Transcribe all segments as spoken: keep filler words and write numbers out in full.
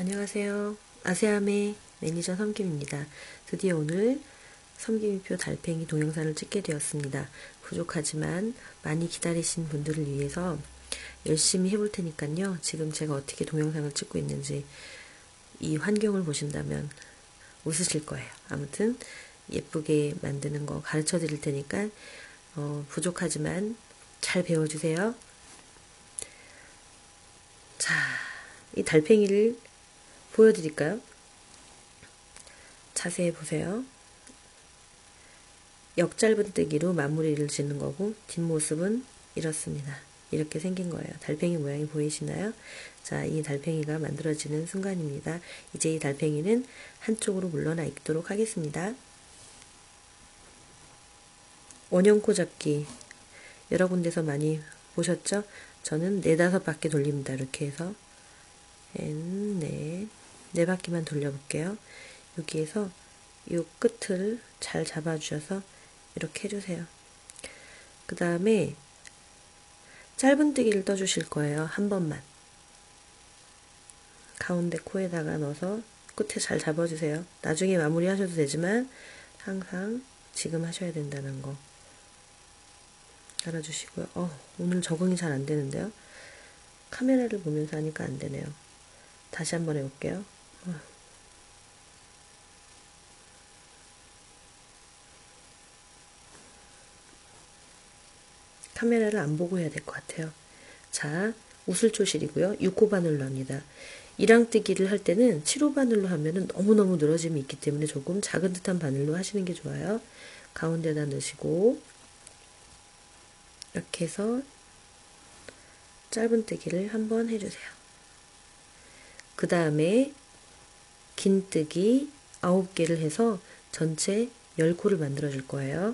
안녕하세요. 아세아메 매니저 섬김입니다. 드디어 오늘 섬김이표 달팽이 동영상을 찍게 되었습니다. 부족하지만 많이 기다리신 분들을 위해서 열심히 해볼 테니까요. 지금 제가 어떻게 동영상을 찍고 있는지 이 환경을 보신다면 웃으실 거예요. 아무튼 예쁘게 만드는 거 가르쳐 드릴 테니까 어, 부족하지만 잘 배워주세요. 자, 이 달팽이를 보여드릴까요? 자세히 보세요. 역짧은뜨기로 마무리를 짓는 거고 뒷모습은 이렇습니다. 이렇게 생긴 거예요. 달팽이 모양이 보이시나요? 자, 이 달팽이가 만들어지는 순간입니다. 이제 이 달팽이는 한쪽으로 물러나 있도록 하겠습니다. 원형코 잡기 여러 군데서 많이 보셨죠? 저는 네다섯 바퀴 돌립니다. 이렇게 해서 엔, 네, 네 바퀴만 돌려볼게요. 여기에서 이 끝을 잘 잡아주셔서 이렇게 해주세요. 그 다음에 짧은뜨기를 떠주실 거예요. 한 번만. 가운데 코에다가 넣어서 끝에 잘 잡아주세요. 나중에 마무리 하셔도 되지만 항상 지금 하셔야 된다는 거 알아주시고요. 어, 오늘 적응이 잘 안 되는데요. 카메라를 보면서 하니까 안 되네요. 다시 한번 해볼게요. 어. 카메라를 안 보고 해야 될 것 같아요. 자, 우슬초실이고요. 육 호 바늘로 합니다. 이랑뜨기를 할 때는 칠 호 바늘로 하면 너무너무 늘어짐이 있기 때문에 조금 작은 듯한 바늘로 하시는 게 좋아요. 가운데다 넣으시고 이렇게 해서 짧은뜨기를 한번 해주세요. 그 다음에 긴뜨기 아홉 개를 해서 전체 열 코를 만들어 줄 거예요.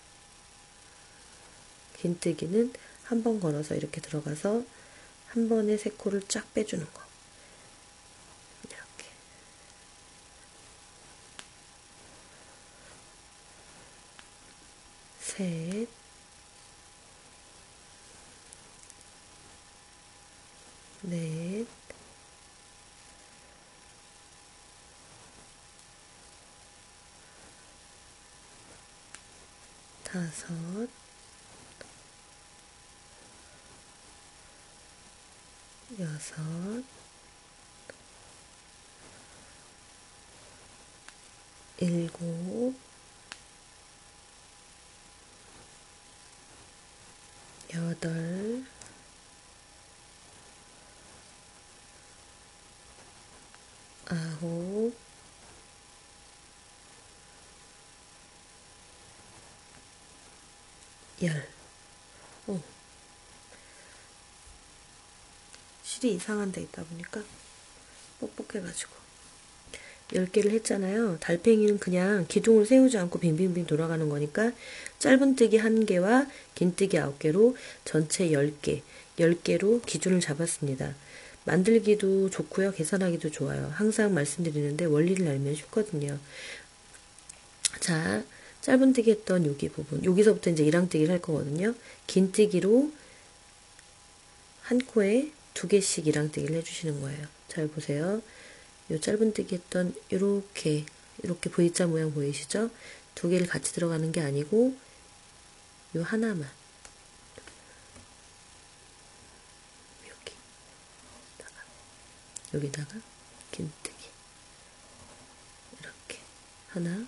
긴뜨기는 한 번 걸어서 이렇게 들어가서 한 번에 세 코를 쫙 빼주는 거. 이렇게. 셋. 넷. 다섯. 여섯. 일곱. 여덟. 아홉. 열. 오. 실이 이상한 데 있다 보니까 뻑뻑해가지고 열 개를 했잖아요. 달팽이는 그냥 기둥을 세우지 않고 빙빙빙 돌아가는 거니까 짧은뜨기 한 개와 긴뜨기 아홉 개로 전체 열 개, 열 개로 기준을 잡았습니다. 만들기도 좋고요. 계산하기도 좋아요. 항상 말씀드리는데 원리를 알면 쉽거든요. 자, 짧은뜨기 했던 여기 부분, 여기서부터 이제 이랑뜨기를 할 거거든요. 긴뜨기로 한 코에 두 개씩 이랑뜨기를 해주시는 거예요. 잘 보세요. 요 짧은뜨기 했던 요렇게 이렇게 V자 모양 보이시죠? 두 개를 같이 들어가는 게 아니고 요 하나만 여기다가 여기다가 긴뜨기 이렇게 하나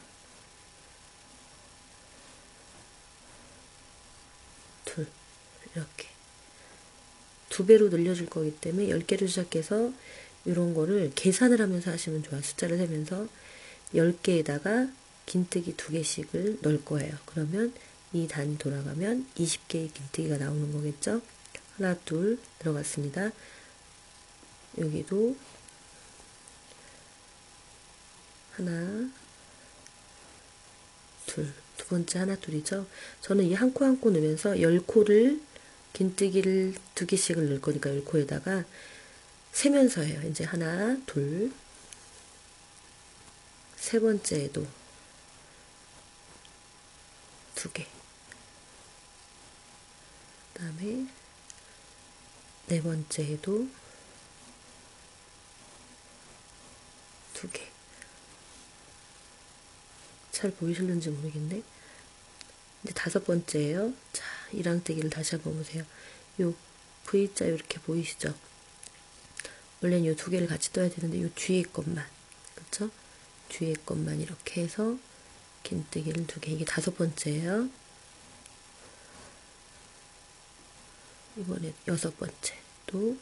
둘 이렇게 두 배로 늘려줄 거기 때문에 열 개로 시작해서 이런 거를 계산을 하면서 하시면 좋아요. 숫자를 세면서 열 개에다가 긴뜨기 두 개씩을 넣을 거예요. 그러면 이 단이 돌아가면 이십 개의 긴뜨기가 나오는 거겠죠? 하나, 둘 들어갔습니다. 여기도 하나, 둘, 두 번째 하나, 둘이죠? 저는 이 한 코 한 코 넣으면서 열 코를 긴뜨기를 두 개씩을 넣을 거니까 열 코에다가 세면서 해요. 이제 하나, 둘, 세 번째에도 두 개, 그 다음에 네 번째에도 두 개. 잘 보이실는지 모르겠네. 이제 다섯 번째예요. 자, 이랑뜨기를 다시 한번 보세요. 요 V자 이렇게 보이시죠? 원래는 요 두 개를 같이 떠야 되는데 요 뒤에 것만, 그쵸? 뒤에 것만 이렇게 해서 긴뜨기를 두 개. 이게 다섯 번째예요. 이번에 여섯 번째. 또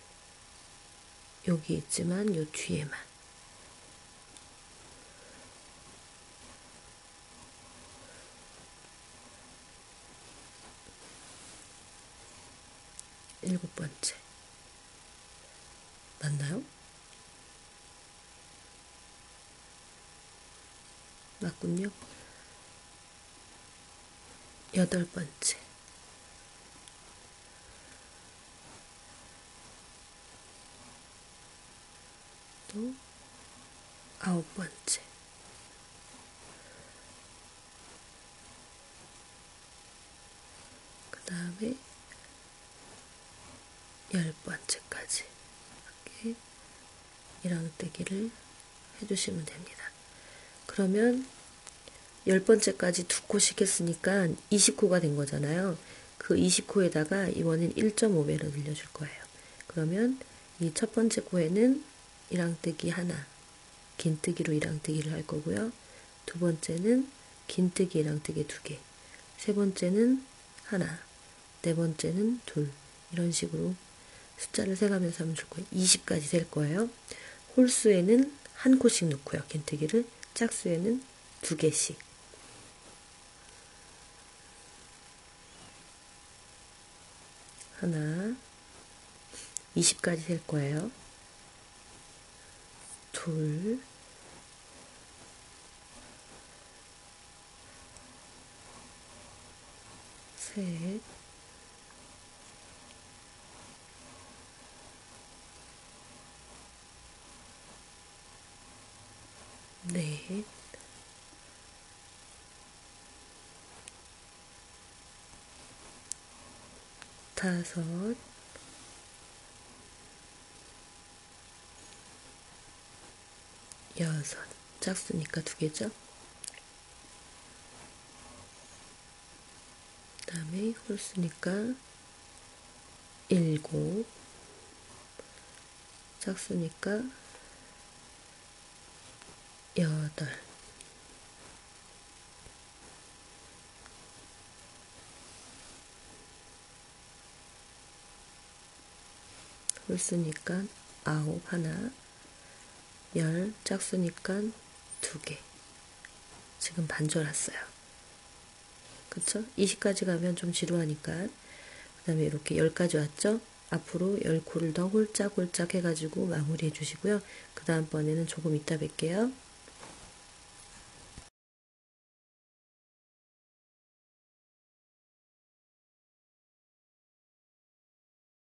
여기 있지만 요 뒤에만. 일곱 번째. 맞나요? 맞군요. 여덟 번째. 또 아홉 번째. 그 다음에 열 번째까지 이렇게 이랑뜨기를 해주시면 됩니다. 그러면 열 번째까지 두 코씩 했으니까 이십 코가 된 거잖아요. 그 이십 코에다가 이번엔 일 점 오 배를 늘려줄 거예요. 그러면 이 첫 번째 코에는 이랑뜨기 하나, 긴뜨기로 이랑뜨기를 할 거고요. 두 번째는 긴뜨기 이랑뜨기 두 개, 세 번째는 하나, 네 번째는 둘, 이런 식으로 숫자를 세가면서 하면 좋을 거예요. 이십까지 셀 거예요. 홀수에는 한 코씩 넣고요. 긴뜨기를. 짝수에는 두 개씩. 하나, 이십까지 셀 거예요. 둘, 셋, 넷, 다섯, 여섯. 짝수니까 두 개죠. 그 다음에 홀수니까 일곱, 짝수니까 여덟, 홀수니까 아홉 하나, 열, 짝수니까 두 개. 지금 반절 왔어요. 그쵸? 이십까지 가면 좀 지루하니까. 그 다음에 이렇게 열까지 왔죠? 앞으로 열 코를 더 홀짝홀짝 해가지고 마무리해 주시고요. 그 다음번에는 조금 이따 뵐게요.